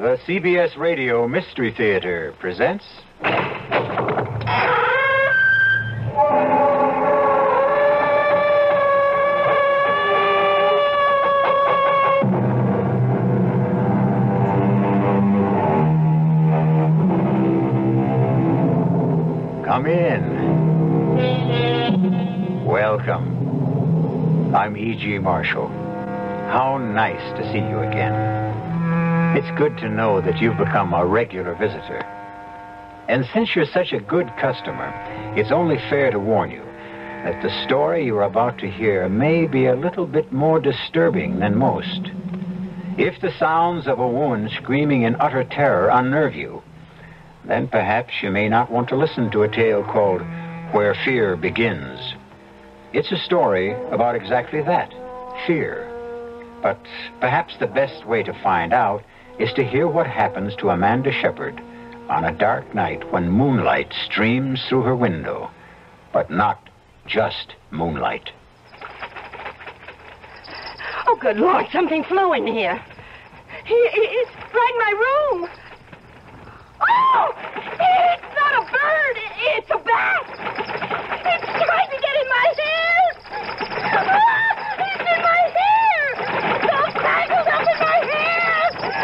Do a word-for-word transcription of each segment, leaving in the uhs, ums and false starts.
The C B S Radio Mystery Theater presents... Come in. Welcome. I'm E G. Marshall. How nice to see you again. It's good to know that you've become a regular visitor. And since you're such a good customer, it's only fair to warn you that the story you're about to hear may be a little bit more disturbing than most. If the sounds of a woman screaming in utter terror unnerve you, then perhaps you may not want to listen to a tale called Where Fear Begins. It's a story about exactly that, fear. But perhaps the best way to find out is to hear what happens to Amanda Shepard on a dark night when moonlight streams through her window. But not just moonlight. Oh, good Lord, something flew in here. He- It's right in my room. Oh! It's not a bird. It's a bat. It's trying to get in my hair. Ah, it's in my hair. It's all tangled up in my hair.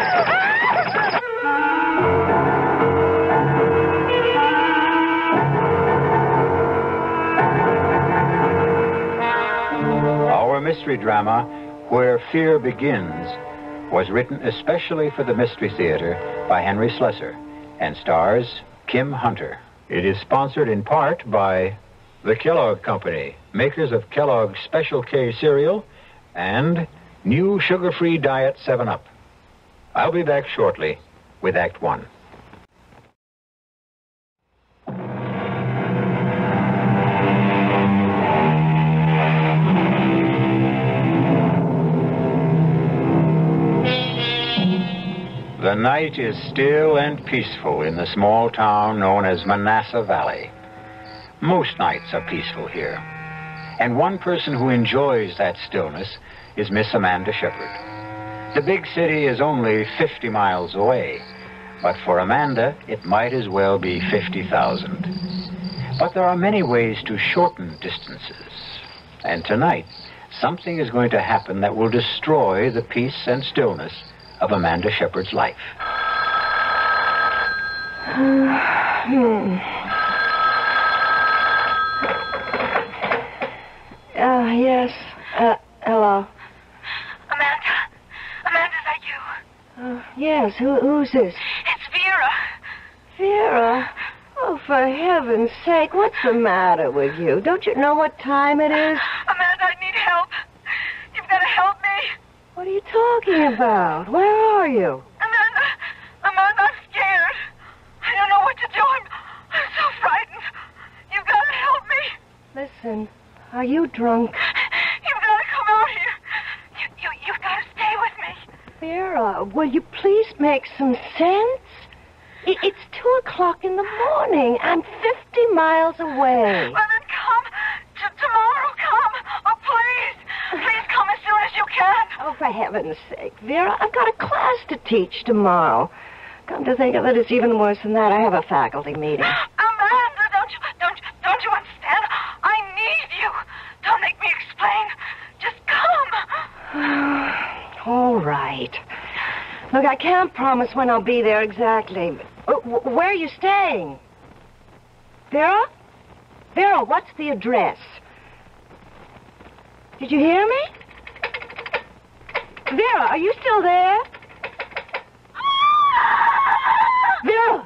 Ah! Our mystery drama, Where Fear Begins, was written especially for the Mystery Theater by Henry Slessor and stars Kim Hunter. It is sponsored in part by the Kellogg Company, makers of Kellogg's Special K cereal and new sugar-free diet seven up. I'll be back shortly with Act One. The night is still and peaceful in the small town known as Manassas Valley. Most nights are peaceful here. And one person who enjoys that stillness is Miss Amanda Shepard. The big city is only fifty miles away, but for Amanda, it might as well be fifty thousand. But there are many ways to shorten distances. And tonight, something is going to happen that will destroy the peace and stillness of Amanda Shepard's life. hmm. Uh, yes. Uh, hello. Amanda. Amanda, is that you? Uh, yes. Who, who's this? It's Vera. Vera? Oh, for heaven's sake, what's the matter with you? Don't you know what time it is? Amanda, I need help. You've got to help me. What are you talking about? Where are you? Amanda, Amanda, I'm scared. I don't know what to do. I'm, I'm so frightened. You've got to help me. Listen, are you drunk? You've got to come out here. You, you, you've got to stay with me. Vera, will you please make some sense? I- it's two o'clock in the morning. I'm fifty miles away. Well, then come. T- tomorrow, come. Oh, please. Please come as soon as you can. Oh, for heaven's sake, Vera, I've got a class to teach tomorrow. Come to think of it, it's even worse than that. I have a faculty meeting. Amanda, don't you, don't, you- don't you understand? I need you. Don't make me explain. Just come. All right. Look, I can't promise when I'll be there exactly. Uh, wh- Where are you staying? Vera? Vera, what's the address? Did you hear me? Vera, are you still there? Vera!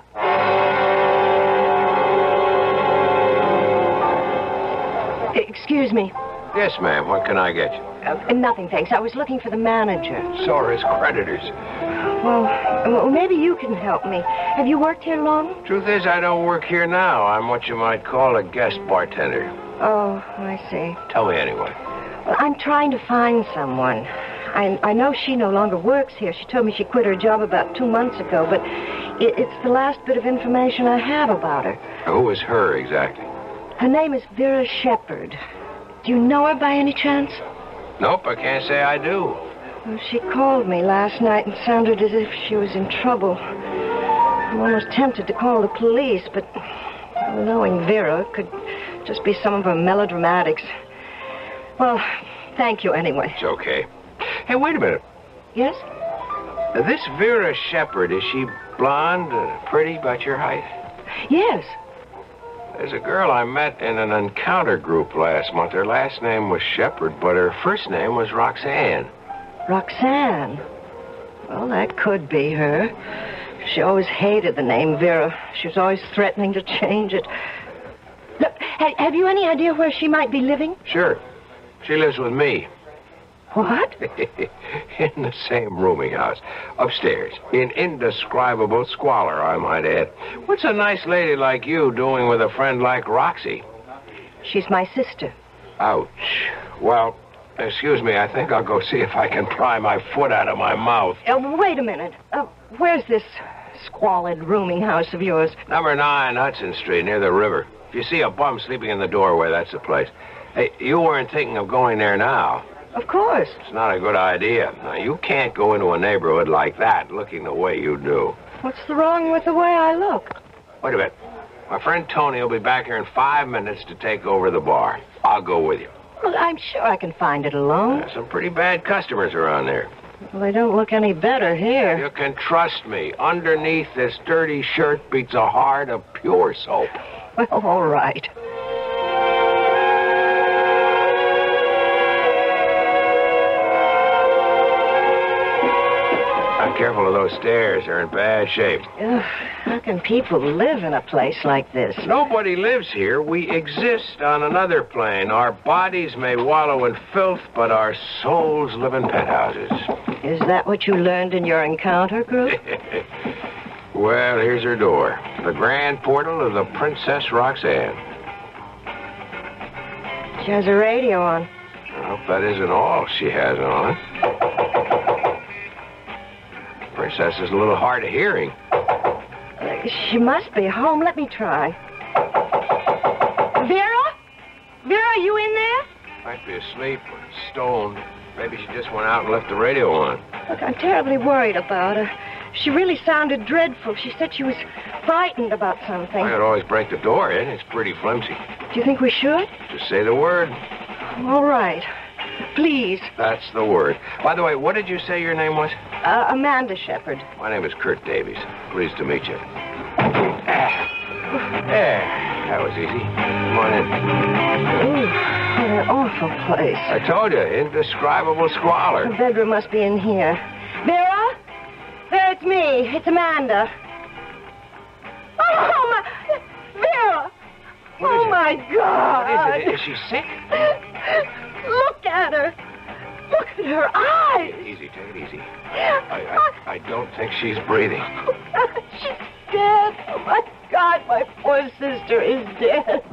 Excuse me. Yes, ma'am. What can I get you? Uh, nothing, thanks. I was looking for the manager. So are his creditors. Well, well, maybe you can help me. Have you worked here long? Truth is, I don't work here now. I'm what you might call a guest bartender. Oh, I see. Tell me anyway. Well, I'm trying to find someone. I, I know she no longer works here. She told me she quit her job about two months ago, but it, it's the last bit of information I have about her. Who is her exactly? Her name is Vera Shepard. Do you know her by any chance? Nope, I can't say I do. Well, she called me last night and sounded as if she was in trouble. I'm almost tempted to call the police, but knowing Vera, it could just be some of her melodramatics. Well, thank you anyway. It's okay. Hey, wait a minute. Yes? Now, this Vera Shepherd, is she blonde, uh, pretty, about your height? Yes. There's a girl I met in an encounter group last month. Her last name was Shepherd, but her first name was Roxanne. Roxanne? Well, that could be her. She always hated the name Vera. She was always threatening to change it. Look, ha- have you any idea where she might be living? Sure. She lives with me. What? In the same rooming house. Upstairs. In indescribable squalor, I might add. What's a nice lady like you doing with a friend like Roxy? She's my sister. Ouch. Well, excuse me, I think I'll go see if I can pry my foot out of my mouth. Uh, wait a minute. Uh, where's this squalid rooming house of yours? Number nine, Hudson Street, near the river. If you see a bum sleeping in the doorway, that's the place. Hey, you weren't thinking of going there now. Of course. It's not a good idea. Now, you can't go into a neighborhood like that looking the way you do. What's the wrong with the way I look? Wait a minute. My friend Tony will be back here in five minutes to take over the bar. I'll go with you. Well, I'm sure I can find it alone. There's some pretty bad customers around there. Well, they don't look any better here. You can trust me. Underneath this dirty shirt beats a heart of pure soap. Well, all right. Be careful of those stairs. They're in bad shape. Ugh, how can people live in a place like this? Nobody lives here. We exist on another plane. Our bodies may wallow in filth, but our souls live in penthouses. Is that what you learned in your encounter group? Well, here's her door. The grand portal of the Princess Roxanne. She has a radio on. I hope that isn't all she has on. Princess is a little hard of hearing. Uh, she must be home. Let me try. Vera? Vera, are you in there? Might be asleep or stoned. Maybe she just went out and left the radio on. Look, I'm terribly worried about her. She really sounded dreadful. She said she was frightened about something. I could always break the door in. It's pretty flimsy. Do you think we should? Just say the word. All right. Please. That's the word. By the way, what did you say your name was? Uh, Amanda Shepherd. My name is Kurt Davies. Pleased to meet you. Ah. There. That was easy. Come on in. Ooh, what an awful place. I told you, indescribable squalor. The bedroom must be in here. Vera? Vera, it's me. It's Amanda. Oh, my... Vera! What is oh, it? my God! What is it? Is she sick? Look at her. Look at her eyes. Easy, take it easy. I, I, I don't think she's breathing. She's dead. Oh, my God, my poor sister is dead.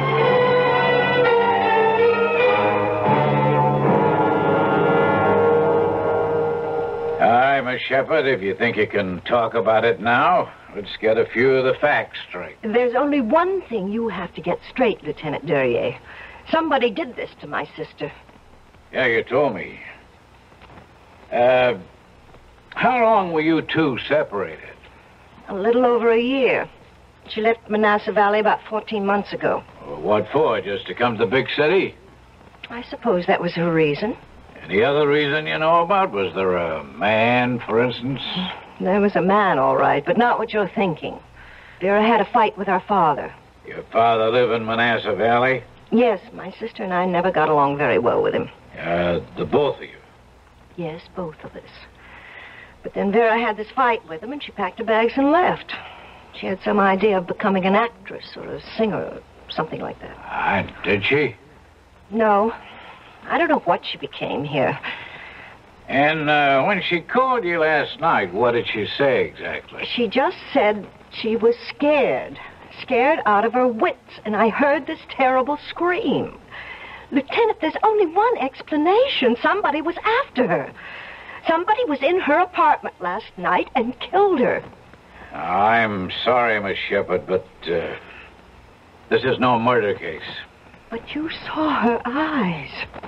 Hi, Miss Shepherd. If you think you can talk about it now, let's get a few of the facts straight. There's only one thing you have to get straight, Lieutenant Duryea. Somebody did this to my sister. Yeah, you told me. Uh, how long were you two separated? A little over a year. She left Manassas Valley about fourteen months ago. Well, what for? Just to come to the big city? I suppose that was her reason. Any other reason you know about? Was there a man, for instance? There was a man, all right, but not what you're thinking. Vera had a fight with our father. Your father live in Manassas Valley? Yes, my sister and I never got along very well with him. Uh, the both of you? Yes, both of us. But then Vera had this fight with him, and she packed her bags and left. She had some idea of becoming an actress or a singer or something like that. Ah, did she? No. I don't know what she became here. And uh, when she called you last night, what did she say exactly? She just said she was scared. Scared out of her wits, and I heard this terrible scream. Lieutenant, there's only one explanation. Somebody was after her. Somebody was in her apartment last night and killed her. I'm sorry, Miss Shepherd, but uh, this is no murder case. But you saw her eyes.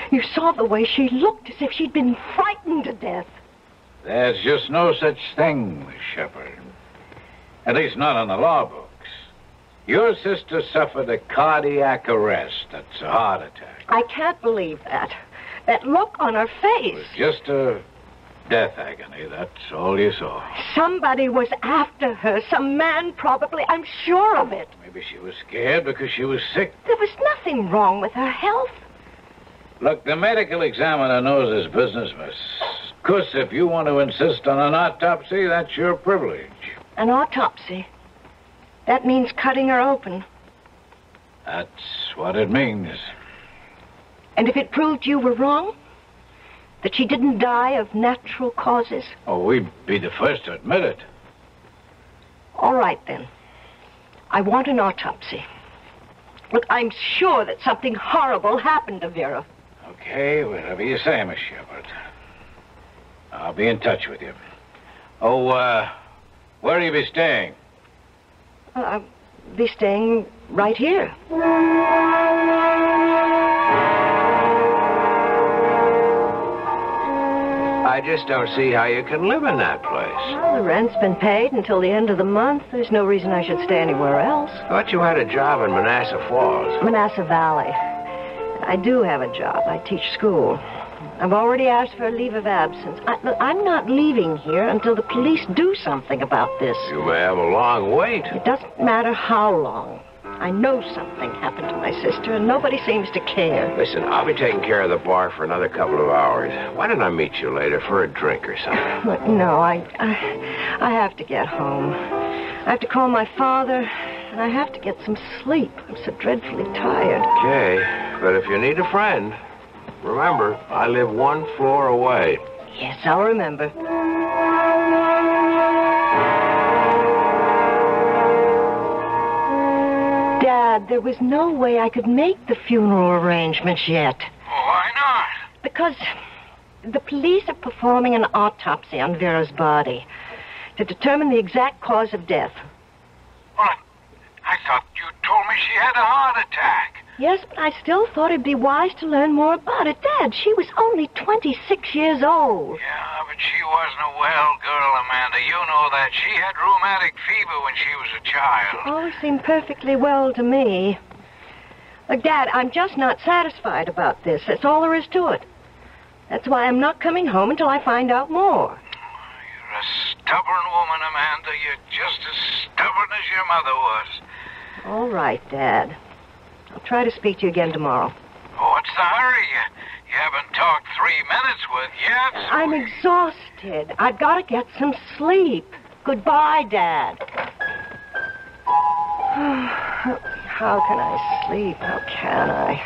You saw the way she looked, as if she'd been frightened to death. There's just no such thing, Miss Shepard. At least not on the law books. Your sister suffered a cardiac arrest. That's a heart attack. I can't believe that. That look on her face. It was just a death agony. That's all you saw. Somebody was after her. Some man, probably. I'm sure of it. Maybe she was scared because she was sick. There was nothing wrong with her health. Look, the medical examiner knows his business, miss. Of course, if you want to insist on an autopsy, that's your privilege. An autopsy? That means cutting her open. That's what it means. And if it proved you were wrong? That she didn't die of natural causes? Oh, we'd be the first to admit it. All right, then. I want an autopsy. Look, I'm sure that something horrible happened to Vera. Okay, whatever you say, Miss Shepard. I'll be in touch with you. Oh, uh, where will you be staying? Uh, I'll be staying right here. I just don't see how you can live in that place. Well, the rent's been paid until the end of the month. There's no reason I should stay anywhere else. Thought you had a job in Manassas Falls. Manassas Valley. I do have a job. I teach school. I've already asked for a leave of absence. I, look, I'm not leaving here until the police do something about this. You may have a long wait. It doesn't matter how long. I know something happened to my sister, and nobody seems to care. Listen, I'll be taking care of the bar for another couple of hours. Why don't I meet you later for a drink or something? Look, no, I, I, I have to get home. I have to call my father, and I have to get some sleep. I'm so dreadfully tired. Okay, but if you need a friend, remember, I live one floor away. Yes, I'll remember. Dad, there was no way I could make the funeral arrangements yet. Why not? Because the police are performing an autopsy on Vera's body to determine the exact cause of death. Well, I thought you told me she had a heart attack. Yes, but I still thought it'd be wise to learn more about it. Dad, she was only twenty-six years old. Yeah, but she wasn't a well girl, Amanda. You know that. She had rheumatic fever when she was a child. She always seemed perfectly well to me. Look, Dad, I'm just not satisfied about this. That's all there is to it. That's why I'm not coming home until I find out more. You're a stubborn woman, Amanda. You're just as stubborn as your mother was. All right, Dad. I'll try to speak to you again tomorrow. Oh, what's the hurry? You, you haven't talked three minutes with yet. So I'm we- exhausted. I've got to get some sleep. Goodbye, Dad. How can I sleep? How can I?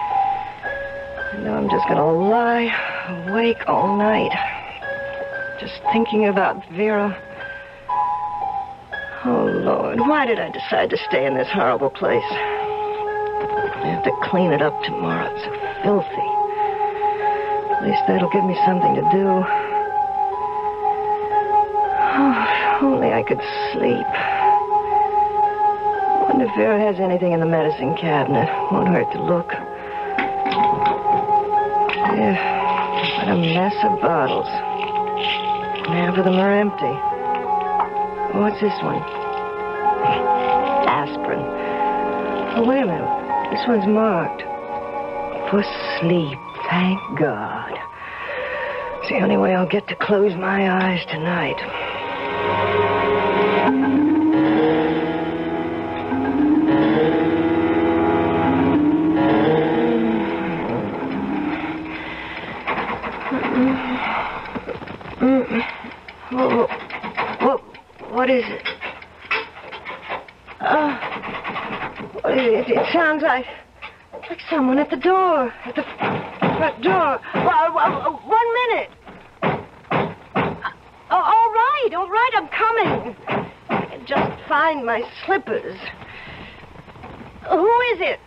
I know I'm just going to lie awake all night, just thinking about Vera. Oh, Lord, why did I decide to stay in this horrible place? I have to clean it up tomorrow. It's so filthy. At least that'll give me something to do. Oh, if only I could sleep. I wonder if Vera has anything in the medicine cabinet. Won't hurt to look. Yeah, what a mess of bottles. Half of them are empty. What's this one? Aspirin. Oh, wait a minute. This one's marked. For sleep, thank God. It's the only way I'll get to close my eyes tonight. Oh, what, what is it? Uh, it, it sounds like, like someone at the door, at the front door. Well, well, one minute. Oh, all right, all right, I'm coming. I can just find my slippers. Who is it?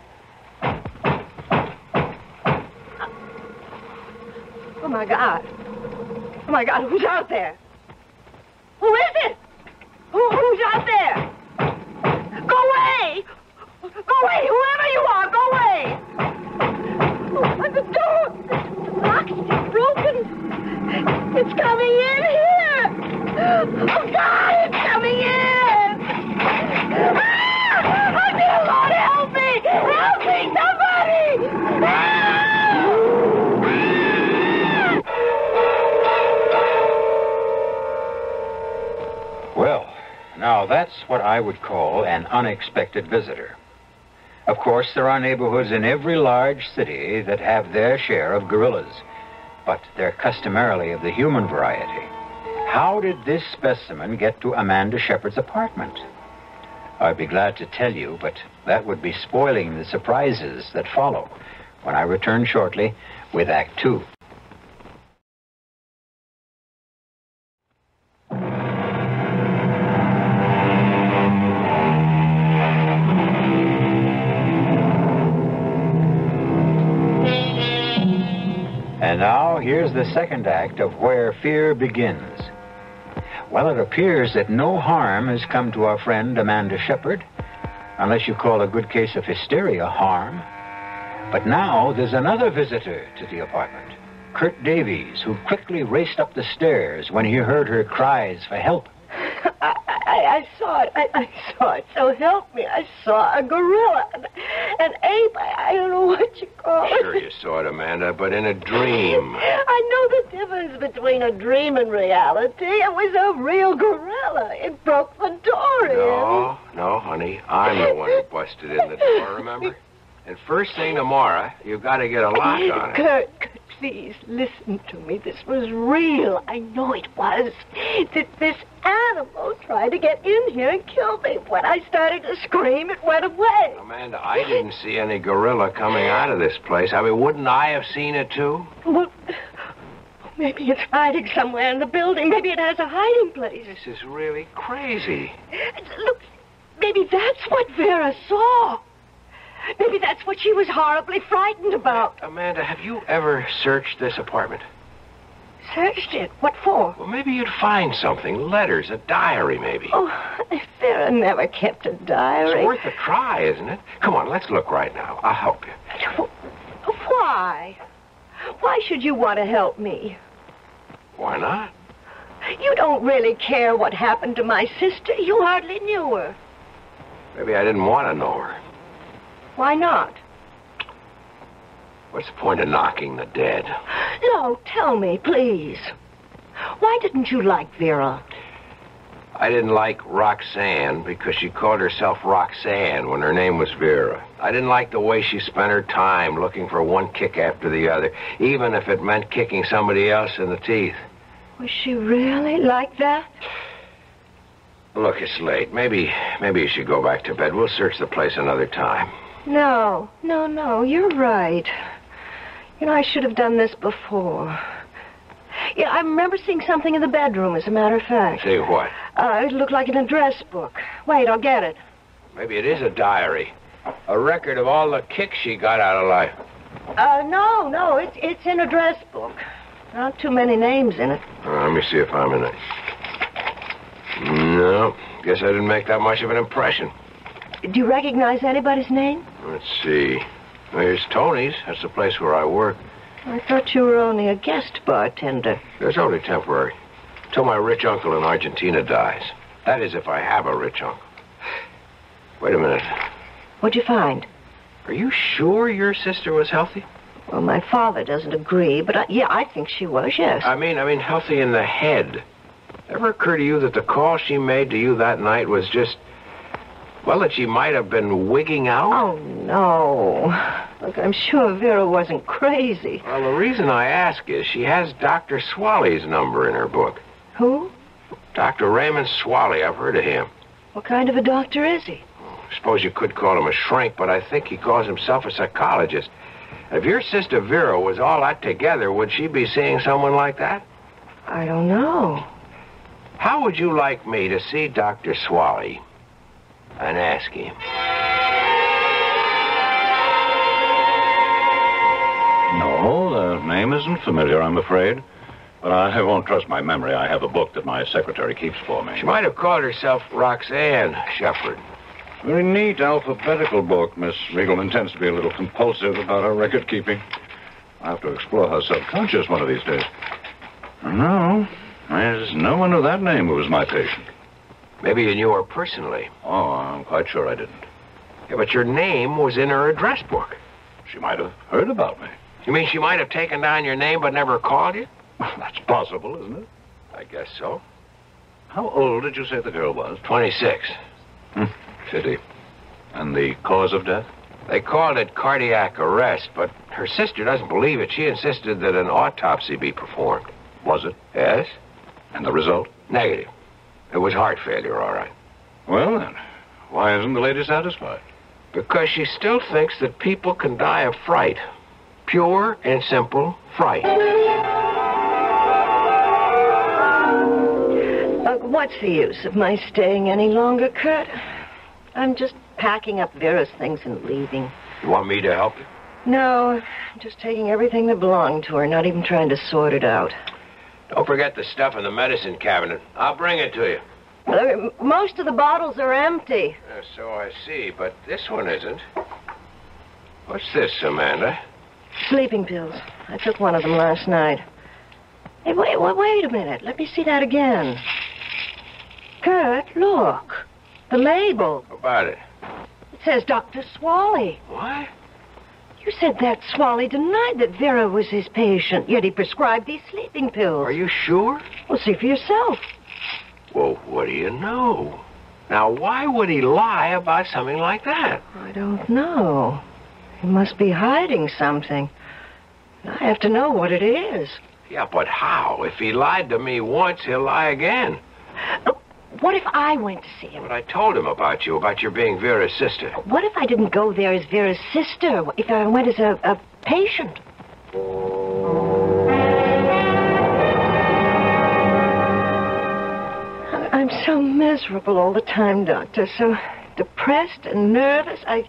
Oh, my God. Oh, my God, who's out there? Who is it? Who, who's out there? Go away! Go away! Whoever you are, go away! Open the door. The lock's broken. It's coming in here. Oh, God, it's coming in. Ah! Oh, dear Lord, help me. Help me, somebody. Ah! Well, now that's what I would call an unexpected visitor. Of course, there are neighborhoods in every large city that have their share of gorillas, but they're customarily of the human variety. How did this specimen get to Amanda Shepard's apartment? I'd be glad to tell you, but that would be spoiling the surprises that follow when I return shortly with Act Two. And now, here's the second act of Where Fear Begins. Well, it appears that no harm has come to our friend Amanda Shepard, unless you call a good case of hysteria harm. But now there's another visitor to the apartment, Kurt Davies, who quickly raced up the stairs when he heard her cries for help. I, I, I saw it. I, I saw it. So help me. I saw a gorilla. An, an ape. I, I don't know what you call it. Sure you saw it, Amanda, but in a dream. I know the difference between a dream and reality. It was a real gorilla. It broke the door in. No, no, honey. I'm the one who busted in the door, remember? And first thing tomorrow, you've got to get a lock on it. Kurt, Kurt, please, listen to me. This was real. I know it was. That this animal tried to get in here and kill me. When I started to scream, it went away. Amanda, I didn't see any gorilla coming out of this place. I mean, wouldn't I have seen it, too? Well, maybe it's hiding somewhere in the building. Maybe it has a hiding place. This is really crazy. Look, maybe that's what Vera saw. Maybe that's what she was horribly frightened about. Amanda, have you ever searched this apartment? Searched it? What for? Well, maybe you'd find something. Letters, a diary, maybe. Oh, Vera never kept a diary. It's worth a try, isn't it? Come on, let's look right now. I'll help you. Why? Why should you want to help me? Why not? You don't really care what happened to my sister. You hardly knew her. Maybe I didn't want to know her. Why not? What's the point of knocking the dead? No, tell me, please. Why didn't you like Vera? I didn't like Roxanne because she called herself Roxanne when her name was Vera. I didn't like the way she spent her time looking for one kick after the other, even if it meant kicking somebody else in the teeth. Was she really like that? Look, it's late. Maybe, maybe you should go back to bed. We'll search the place another time. No, no, no, you're right. You know, I should have done this before. Yeah, I remember seeing something in the bedroom, as a matter of fact. See what? Uh, it looked like an address book. Wait, I'll get it. Maybe it is a diary. A record of all the kicks she got out of life. Uh, no, no, it's, it's an address book. Not too many names in it. Uh, let me see if I'm in it. No, guess I didn't make that much of an impression. Do you recognize anybody's name? Let's see. There's Tony's. That's the place where I work. I thought you were only a guest bartender. It's only temporary. Till my rich uncle in Argentina dies. That is, if I have a rich uncle. Wait a minute. What'd you find? Are you sure your sister was healthy? Well, my father doesn't agree, but I, yeah, I think she was, yes. I mean, I mean healthy in the head. Ever occur to you that the call she made to you that night was just... well, that she might have been wigging out? Oh, no. Look, I'm sure Vera wasn't crazy. Well, the reason I ask is she has Doctor Swaley's number in her book. Who? Doctor Raymond Swaley. I've heard of him. What kind of a doctor is he? I suppose you could call him a shrink, but I think he calls himself a psychologist. If your sister Vera was all that together, would she be seeing someone like that? I don't know. How would you like me to see Doctor Swaley and ask him? No, the name isn't familiar, I'm afraid. But I won't trust my memory. I have a book that my secretary keeps for me. She might have called herself Roxanne Shepard. Very neat alphabetical book. Miss Riegelman tends to be a little compulsive about her record keeping. I'll have to explore her subconscious one of these days. No, there's no one of that name who was my patient. Maybe you knew her personally. Oh, I'm quite sure I didn't. Yeah, but your name was in her address book. She might have heard about me. You mean she might have taken down your name but never called you? Well, that's possible, isn't it? I guess so. How old did you say the girl was? twenty-six. Hmm. Pity. And the cause of death? They called it cardiac arrest, but her sister doesn't believe it. She insisted that an autopsy be performed. Was it? Yes? And the result? Negative. It was heart failure, all right. Well, then, why isn't the lady satisfied? Because she still thinks that people can die of fright. Pure and simple fright. Look, what's the use of my staying any longer, Kurt? I'm just packing up Vera's things and leaving. You want me to help you? No, I'm just taking everything that belonged to her, not even trying to sort it out. Don't forget the stuff in the medicine cabinet. I'll bring it to you. Look, most of the bottles are empty. Uh, so I see, but this one isn't. What's this, Amanda? Sleeping pills. I took one of them last night. Hey, wait, wait, wait a minute. Let me see that again. Kurt, look. The label. How about it? It says Doctor Swally. What? You said that Swally denied that Vera was his patient, yet he prescribed these sleeping pills. Are you sure? Well, see for yourself. Well, what do you know? Now, why would he lie about something like that? I don't know. He must be hiding something. I have to know what it is. Yeah, but how? If he lied to me once, he'll lie again. Look, what if I went to see him? But I told him about you, about your being Vera's sister. What if I didn't go there as Vera's sister? If I went as a, a patient? I'm so miserable all the time, Doctor. So depressed and nervous. I,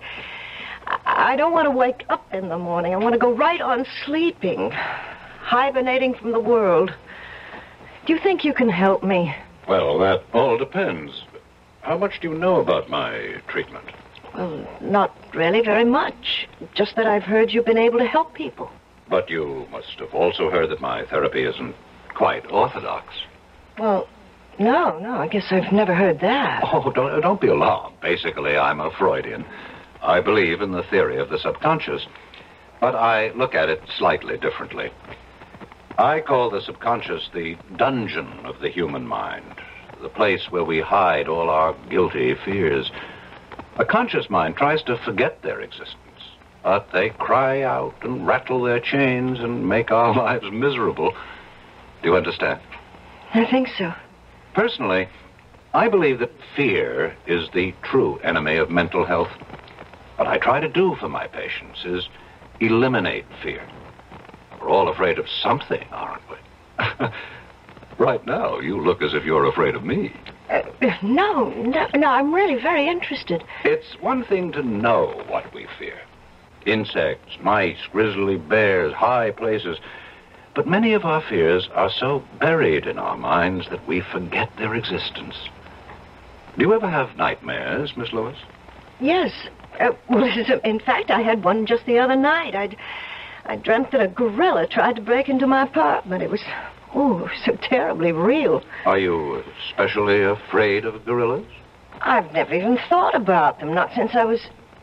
I don't want to wake up in the morning. I want to go right on sleeping, hibernating from the world. Do you think you can help me? Well, that all depends. How much do you know about my treatment? Well, not really very much. Just that I've heard you've been able to help people. But you must have also heard that my therapy isn't quite orthodox. Well, no, no, I guess I've never heard that. Oh, don't, don't be alarmed. Basically, I'm a Freudian. I believe in the theory of the subconscious, but I look at it slightly differently. I call the subconscious the dungeon of the human mind, the place where we hide all our guilty fears. A conscious mind tries to forget their existence, but they cry out and rattle their chains and make our lives miserable. Do you understand? I think so. Personally, I believe that fear is the true enemy of mental health. What I try to do for my patients is eliminate fear. We're all afraid of something, aren't we? Right now, you look as if you're afraid of me. Uh, no, no, no, I'm really very interested. It's one thing to know what we fear. Insects, mice, grizzly bears, high places. But many of our fears are so buried in our minds that we forget their existence. Do you ever have nightmares, Miss Lewis? Yes. Uh, well, in fact, I had one just the other night. I'd, I dreamt that a gorilla tried to break into my apartment. It was, oh, so terribly real. Are you especially afraid of gorillas? I've never even thought about them, not since I was...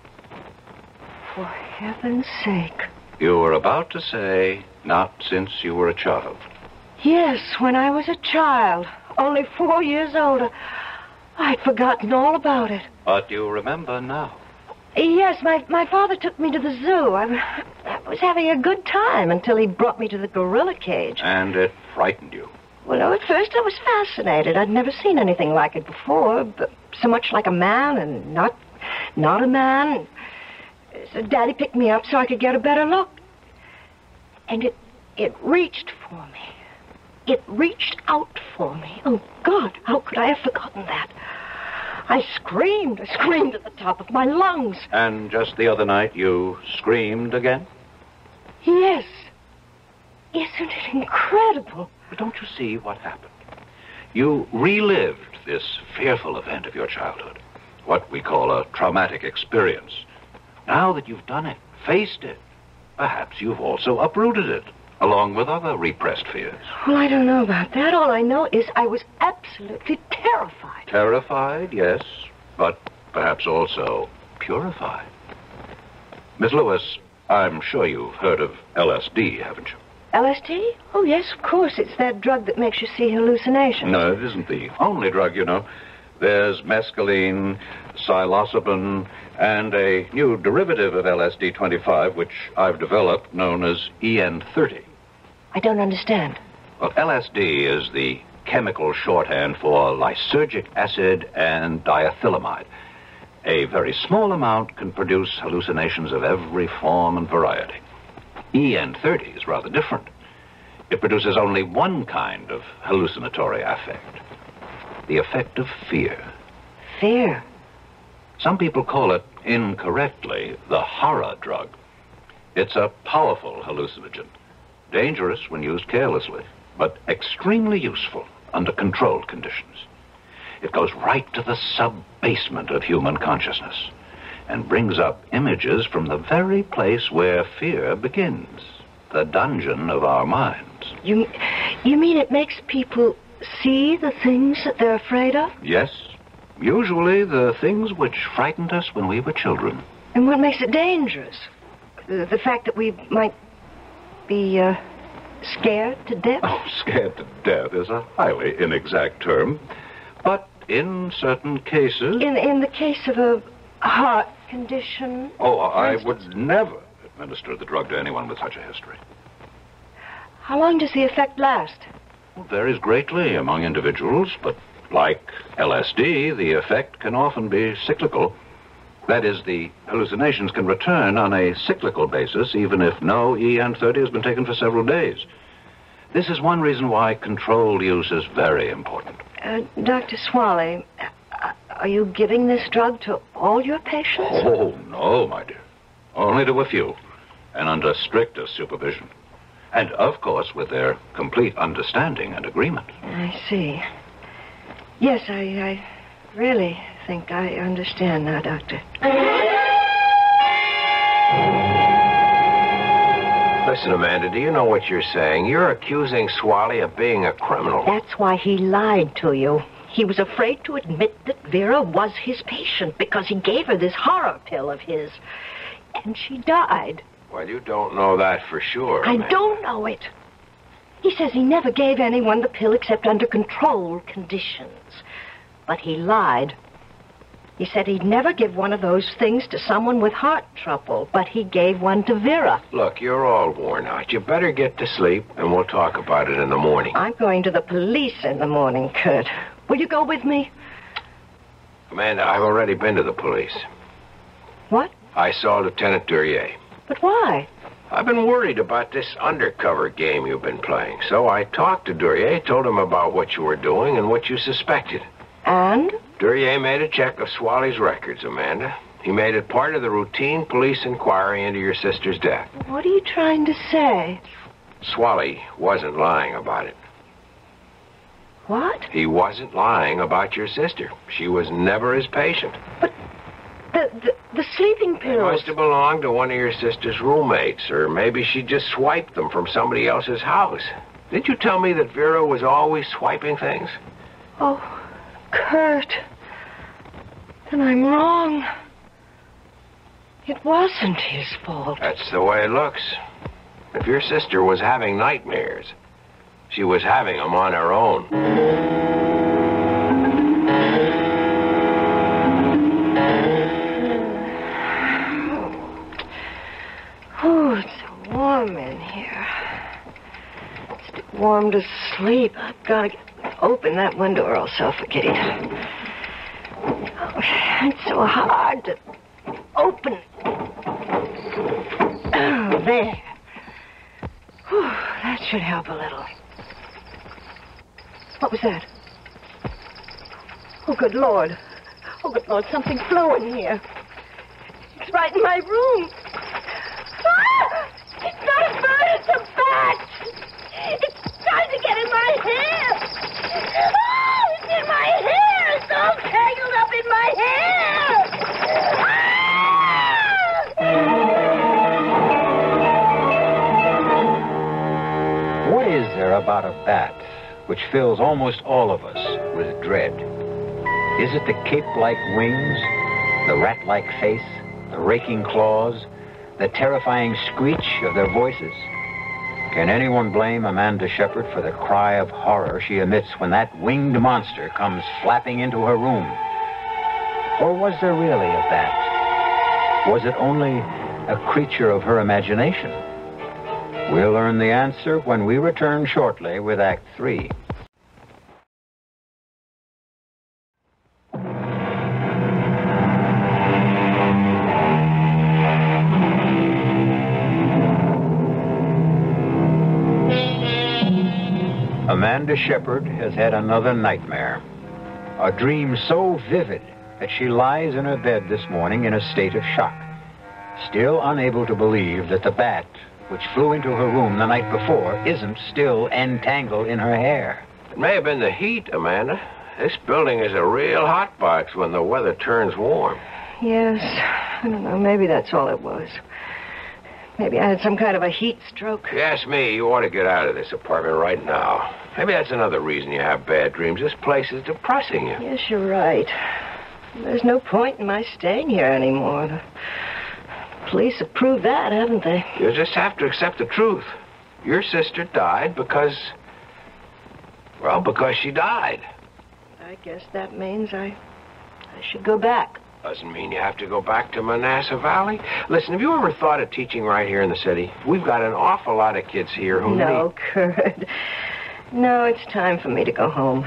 For heaven's sake. You were about to say, not since you were a child. Yes, when I was a child, only four years old. I'd forgotten all about it. But you remember now. Yes, my, my father took me to the zoo. I, I was having a good time until he brought me to the gorilla cage. And it frightened you. Well, no, at first I was fascinated. I'd never seen anything like it before, but so much like a man and not, not a man. So Daddy picked me up so I could get a better look. And it, it reached for me. It reached out for me. Oh, God, how could I have forgotten that? I screamed. I screamed at the top of my lungs. And just the other night, you screamed again? Yes. Isn't it incredible? But don't you see what happened? You relived this fearful event of your childhood, what we call a traumatic experience. Now that you've done it, faced it, perhaps you've also uprooted it, along with other repressed fears. Well, I don't know about that. All I know is I was absolutely terrified. Terrified, yes, but perhaps also purified. Miss Lewis, I'm sure you've heard of L S D, haven't you? L S D? Oh, yes, of course. It's that drug that makes you see hallucinations. No, it isn't the only drug, you know. There's mescaline, psilocybin, and a new derivative of L S D twenty-five, which I've developed, known as E N thirty. I don't understand. Well, L S D is the chemical shorthand for lysergic acid and diethylamide. A very small amount can produce hallucinations of every form and variety. E N thirty is rather different. It produces only one kind of hallucinatory affect. The effect of fear. Fear? Some people call it, incorrectly, the horror drug. It's a powerful hallucinogen. Dangerous when used carelessly, but extremely useful under controlled conditions. It goes right to the sub-basement of human consciousness and brings up images from the very place where fear begins, the dungeon of our minds. You, you mean it makes people see the things that they're afraid of? Yes, usually the things which frightened us when we were children. And what makes it dangerous? The, the fact that we might be uh, scared to death? Oh, scared to death is a highly inexact term. But in certain cases... In, in the case of a heart condition? Oh, I would never administer the drug to anyone with such a history. How long does the effect last? It varies greatly among individuals, but like L S D, the effect can often be cyclical. That is, the hallucinations can return on a cyclical basis, even if no E N thirty has been taken for several days. This is one reason why controlled use is very important. Uh, Doctor Swally, uh, are you giving this drug to all your patients? Oh, no, my dear. Only to a few, and under strictest supervision. And, of course, with their complete understanding and agreement. I see. Yes, I, I really think I understand now, Doctor. Listen, Amanda, do you know what you're saying? You're accusing Swally of being a criminal. That's why he lied to you. He was afraid to admit that Vera was his patient because he gave her this horror pill of his. And she died. Well, you don't know that for sure, I Amanda. don't know it. He says he never gave anyone the pill except under controlled conditions. But he lied. He said he'd never give one of those things to someone with heart trouble, but he gave one to Vera. Look, you're all worn out. You better get to sleep, and we'll talk about it in the morning. I'm going to the police in the morning, Kurt. Will you go with me? Amanda, I've already been to the police. What? I saw Lieutenant Duryea. But why? I've been worried about this undercover game you've been playing. So I talked to Duryea, told him about what you were doing and what you suspected. And? Duryea made a check of Swally's records, Amanda. He made it part of the routine police inquiry into your sister's death. What are you trying to say? Swally wasn't lying about it. What? He wasn't lying about your sister. She was never his patient. But the, the, the sleeping They pills... must have belonged to one of your sister's roommates, or maybe she just swiped them from somebody else's house. Didn't you tell me that Vera was always swiping things? Oh, Kurt. Then I'm wrong. It wasn't his fault. That's the way it looks. If your sister was having nightmares, she was having them on her own. Oh, it's so warm in here. It's too warm to sleep. I've got to get, open that window or I'll suffocate. Oh, it's so hard to open. Oh, there. Whew, that should help a little. What was that? Oh, good Lord. Oh, good Lord, something flew in here. It's right in my room. Ah! It's not a bird, it's a bat. It's trying to get in my hair. Oh, it's in my hair. It's all tangled up in my hair. Ah! about a bat which fills almost all of us with dread? Is it the cape-like wings, the rat-like face, the raking claws, the terrifying screech of their voices? Can anyone blame Amanda Shepard for the cry of horror she emits when that winged monster comes flapping into her room? Or was there really a bat? Was it only a creature of her imagination? We'll learn the answer when we return shortly with Act Three. Amanda Shepard has had another nightmare. A dream so vivid that she lies in her bed this morning in a state of shock, still unable to believe that the bat which flew into her room the night before isn't still entangled in her hair. It may have been the heat, Amanda. This building is a real hot box when the weather turns warm. Yes. I don't know. Maybe that's all it was. Maybe I had some kind of a heat stroke. If you ask me, you ought to get out of this apartment right now. Maybe that's another reason you have bad dreams. This place is depressing you. Yes, you're right. There's no point in my staying here anymore. The police have proved that, haven't they? You just have to accept the truth. Your sister died because... well, because she died. I guess that means I... I should go back. Doesn't mean you have to go back to Manassas Valley. Listen, have you ever thought of teaching right here in the city? We've got an awful lot of kids here who No, need... Kurt. No, it's time for me to go home.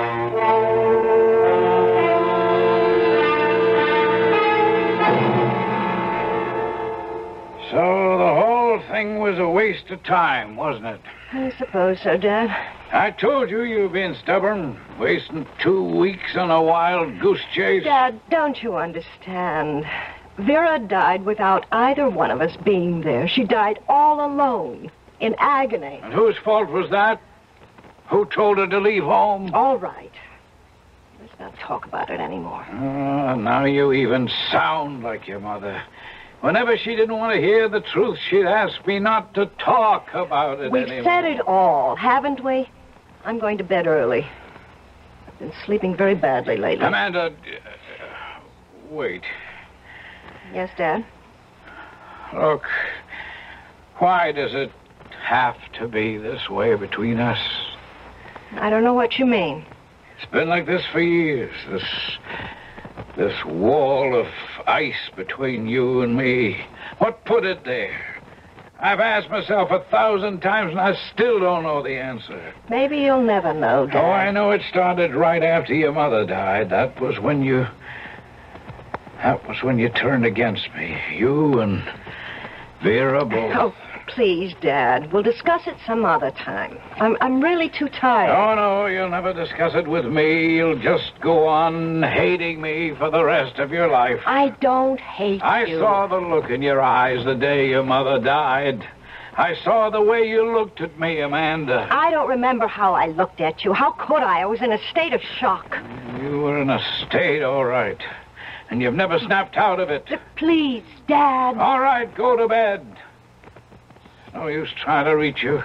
So the whole thing was a waste of time, wasn't it? I suppose so, Dad. I told you you've been stubborn, wasting two weeks on a wild goose chase. Dad, don't you understand? Vera died without either one of us being there. She died all alone, in agony. And whose fault was that? Who told her to leave home? All right. Let's not talk about it anymore. Oh, now you even sound like your mother. Whenever she didn't want to hear the truth, she'd ask me not to talk about it We've anymore. said it all, haven't we? I'm going to bed early. I've been sleeping very badly lately. Amanda, uh, wait. Yes, Dad? Look, why does it have to be this way between us? I don't know what you mean. It's been like this for years. This, this wall of ice between you and me. What put it there? I've asked myself a thousand times, and I still don't know the answer. Maybe you'll never know, Dad. Oh, I know it started right after your mother died. That was when you... That was when you turned against me. You and Vera both. Oh, please, Dad. We'll discuss it some other time. I'm, I'm really too tired. Oh, no, you'll never discuss it with me. You'll just go on hating me for the rest of your life. I don't hate I you. saw the look in your eyes the day your mother died. I saw the way you looked at me, Amanda. I don't remember how I looked at you. How could I? I was in a state of shock. You were in a state, all right. And you've never snapped out of it. Please, Dad. All right, go to bed. No use trying to reach you.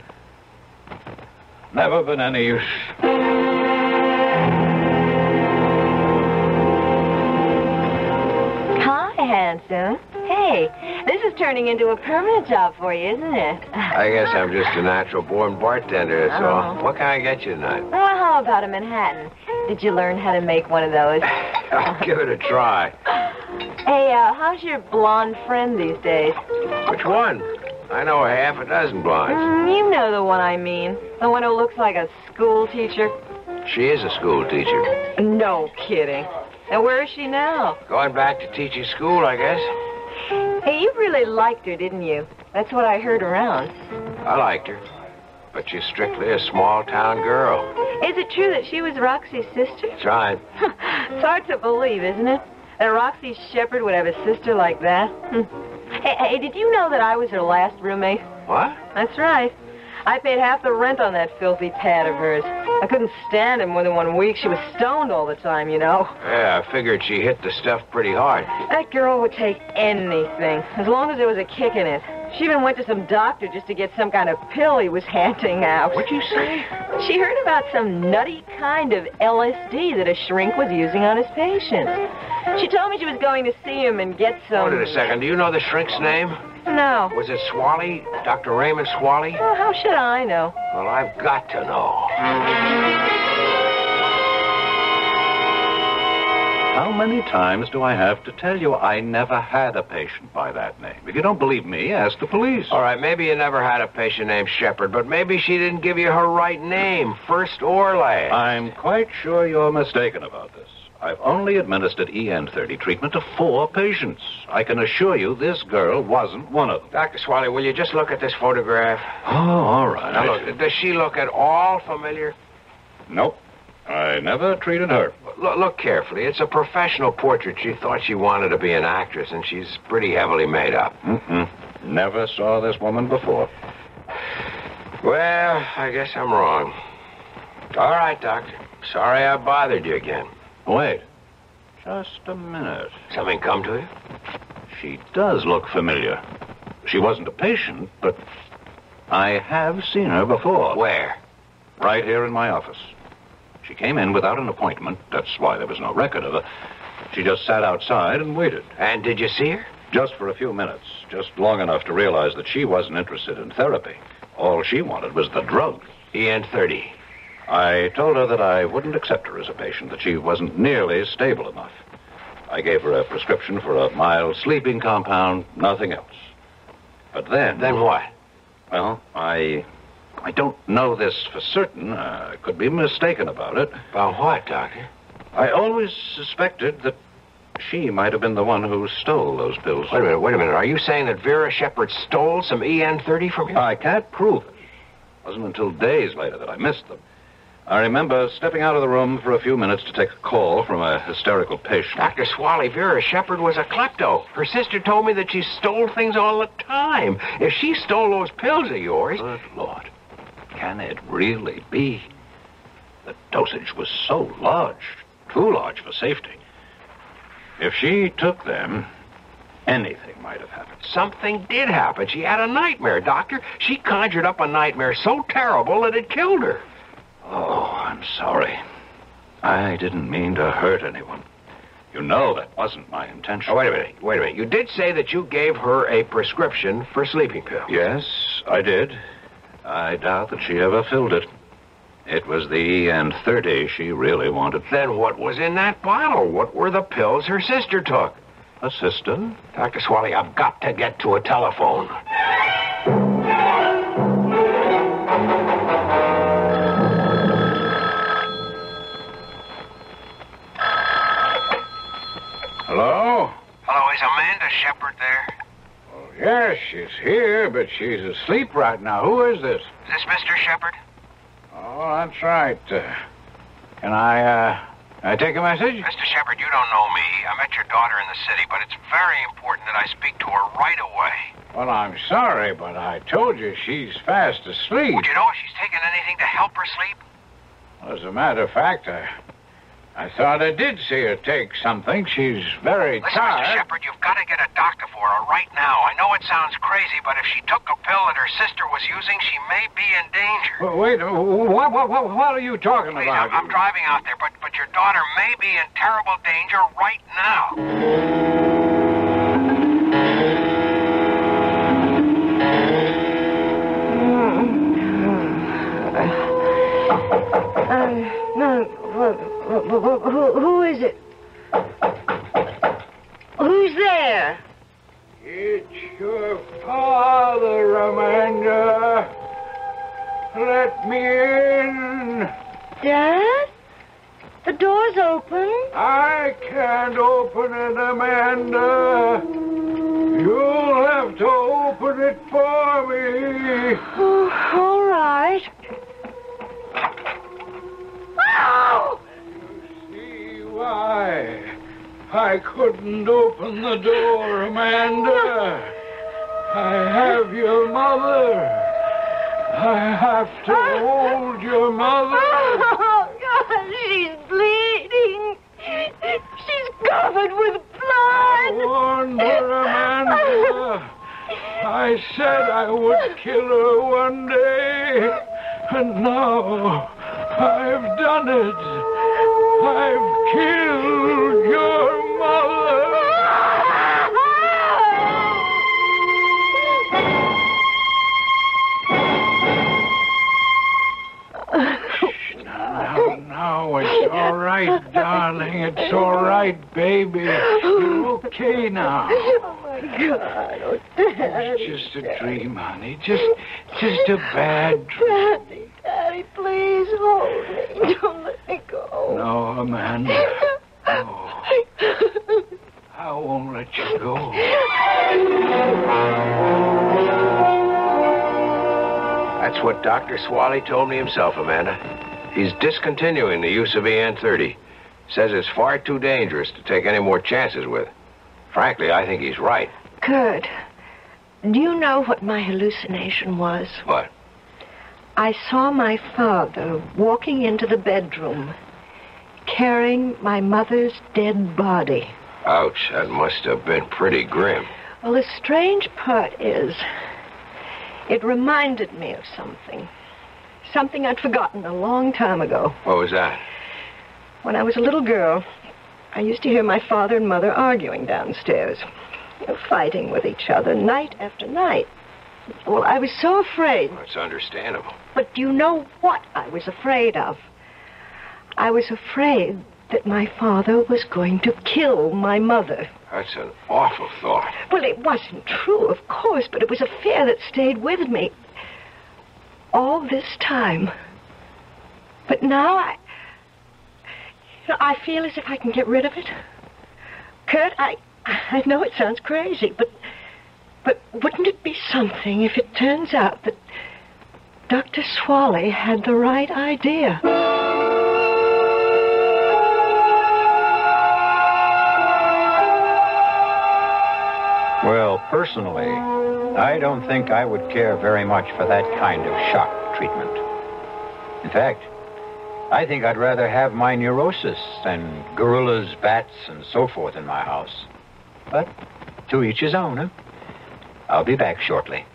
Never been any use. Hi, handsome. Hey, this is turning into a permanent job for you, isn't it? I guess I'm just a natural-born bartender, that's all. Oh. What can I get you tonight? Well, how about a Manhattan? Did you learn how to make one of those? I'll give it a try. Hey, uh, how's your blonde friend these days? Which one? I know a half a dozen blondes. Mm, you know the one I mean. The one who looks like a school teacher. She is a school teacher. No kidding. And where is she now? Going back to teaching school, I guess. Hey, you really liked her, didn't you? That's what I heard around. I liked her. But she's strictly a small-town girl. Is it true that she was Roxy's sister? That's right. It's hard to believe, isn't it? That Roxy Shepard would have a sister like that. hey, hey, did you know that I was her last roommate? What? That's right. I paid half the rent on that filthy pad of hers. I couldn't stand it more than one week. She was stoned all the time, you know. Yeah, I figured she hit the stuff pretty hard. That girl would take anything, as long as there was a kick in it. She even went to some doctor just to get some kind of pill he was handing out. What'd you say? She heard about some nutty kind of L S D that a shrink was using on his patients. She told me she was going to see him and get some... Hold it a second. Do you know the shrink's name? No. Was it Swally? Doctor Raymond Swally? Well, how should I know? Well, I've got to know. How many times do I have to tell you I never had a patient by that name? If you don't believe me, ask the police. All right, maybe you never had a patient named Shepard, but maybe she didn't give you her right name, first or last. I'm quite sure you're mistaken about this. I've only administered E N thirty treatment to four patients. I can assure you this girl wasn't one of them. Doctor Swally, will you just look at this photograph? Oh, all right. Now, look, does she look at all familiar? Nope. I never treated her. Look, look carefully. It's a professional portrait. She thought she wanted to be an actress, and she's pretty heavily made up. Mm-mm. Never saw this woman before. Well, I guess I'm wrong. All right, Doctor. Sorry I bothered you again. Wait. Just a minute. Something come to you? She does look familiar. She wasn't a patient, but I have seen her before. Where? Right here in my office. She came in without an appointment. That's why there was no record of her. She just sat outside and waited. And did you see her? Just for a few minutes. Just long enough to realize that she wasn't interested in therapy. All she wanted was the drug. E N thirty. I told her that I wouldn't accept her as a patient, that she wasn't nearly stable enough. I gave her a prescription for a mild sleeping compound, nothing else. But then... Then what? Well, I... I don't know this for certain. Uh, I could be mistaken about it. About what, Doctor? I always suspected that she might have been the one who stole those pills. Wait a minute, wait a minute. Are you saying that Vera Shepard stole some E N thirty from you? I can't prove it. It wasn't until days later that I missed them. I remember stepping out of the room for a few minutes to take a call from a hysterical patient. Doctor Swally, Vera Shepard was a klepto. Her sister told me that she stole things all the time. If she stole those pills of yours... Good Lord. Can it really be? The dosage was so large, too large for safety. If she took them, anything might have happened. Something did happen. She had a nightmare, Doctor. She conjured up a nightmare so terrible that it killed her. Oh, I'm sorry. I didn't mean to hurt anyone. You know that wasn't my intention. Oh, wait a minute. Wait a minute. You did say that you gave her a prescription for sleeping pills. Yes, I did. I doubt that she ever filled it. It was the E N thirty she really wanted. Then what was in that bottle? What were the pills her sister took? A sister? Doctor Swally, I've got to get to a telephone. Hello? Hello, is Amanda Shepard there? Oh, yes, she's here, but she's asleep right now. Who is this? Is this Mister Shepard? Oh, that's right. Uh, can I, uh, can I take a message? Mister Shepard, you don't know me. I met your daughter in the city, but it's very important that I speak to her right away. Well, I'm sorry, but I told you she's fast asleep. Would you know if she's taken anything to help her sleep? As a matter of fact, I, I thought I did see her take something. She's very Listen, tired. Mister Shepard, you've got to get a doctor for her right now. I know it sounds crazy, but if she took a pill that her sister was using, she may be in danger. Well, wait, a minute. what, what, what, what are you talking Please, about? I'm, I'm driving out there, but, but your daughter may be in terrible danger right now. Um, no, who, who, who is it? Who's there? It's your father, Amanda. Let me in. Dad? The door's open. I can't open it, Amanda. You'll have to open it for me. Oh, all right. Oh! See why I couldn't open the door, Amanda. I have your mother. I have to hold your mother. Oh, God, she's bleeding. She's covered with blood. I warned her, Amanda. I said I would kill her one day, and now I've done it. I've killed your mother. Now, now, it's all right, darling. It's all right, baby. You're okay now. Oh, my God. Oh, Daddy. It's just a dream, honey. Just, just a bad dream. Daddy, Daddy, please hold me. Don't let me go. No, Amanda. No. I won't let you go. That's what Doctor Swally told me himself, Amanda. He's discontinuing the use of E N thirty. Says it's far too dangerous to take any more chances with. Frankly, I think he's right. Kurt, do you know what my hallucination was? What? I saw my father walking into the bedroom, carrying my mother's dead body. Ouch, that must have been pretty grim. Well, the strange part is, it reminded me of something. Something I'd forgotten a long time ago. What was that? When I was a little girl, I used to hear my father and mother arguing downstairs, you know, fighting with each other night after night. Well, I was so afraid. That's understandable. But do you know what I was afraid of? I was afraid that my father was going to kill my mother. That's an awful thought. Well, it wasn't true, of course, but it was a fear that stayed with me all this time. But now I... You know, I feel as if I can get rid of it. Kurt, I... I know it sounds crazy, but... But wouldn't it be something if it turns out that Doctor Swally had the right idea? Well, personally, I don't think I would care very much for that kind of shock treatment. In fact, I think I'd rather have my neurosis than gorillas, bats, and so forth in my house. But to each his own, huh? I'll be back shortly.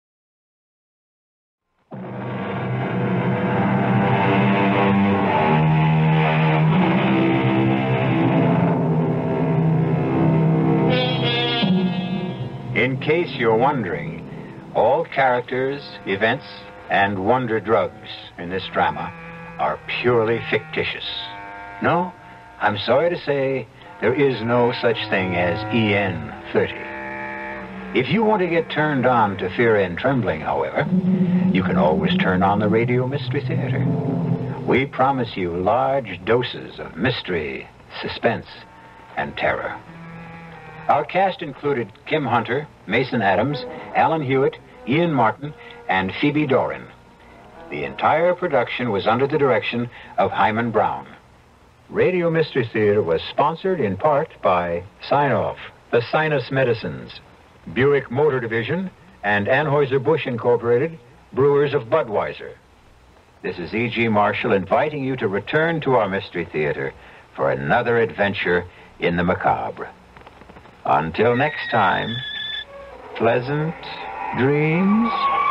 In case you're wondering, all characters, events, and wonder drugs in this drama are purely fictitious. No, I'm sorry to say there is no such thing as E N thirty. If you want to get turned on to Fear and Trembling, however, you can always turn on the Radio Mystery Theater. We promise you large doses of mystery, suspense, and terror. Our cast included Kim Hunter, Mason Adams, Alan Hewitt, Ian Martin, and Phoebe Doran. The entire production was under the direction of Hyman Brown. Radio Mystery Theater was sponsored in part by Sign-Off, the Sinus Medicines, Buick Motor Division, and Anheuser-Busch Incorporated, brewers of Budweiser. This is E G. Marshall inviting you to return to our Mystery Theater for another adventure in the macabre. Until next time, pleasant dreams.